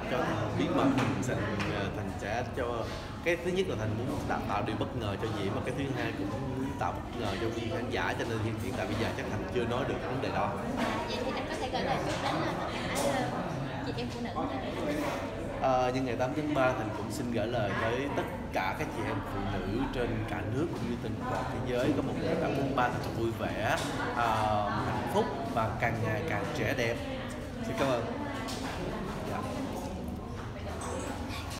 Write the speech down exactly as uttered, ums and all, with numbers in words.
cho Thành bí mật mình sẽ Thành sẽ cho cái thứ nhất là Thành muốn tạo, tạo điều bất ngờ cho Diễm, và cái thứ hai cũng muốn tạo bất ngờ cho quý khán giả, cho nên hiện hiện tại bây giờ chắc Thành chưa nói được vấn đề đó. Vậy thì anh có thể gửi lời chúc đến là tất cả chị em phụ nữ. À, nhân ngày tám tháng ba, Thành cũng xin gửi lời tới tất cả các chị em phụ nữ trên cả nước cũng như trên toàn thế giới có một ngày tám tháng ba thật vui vẻ, à, hạnh phúc và càng ngày càng trẻ đẹp. Xin cảm ơn.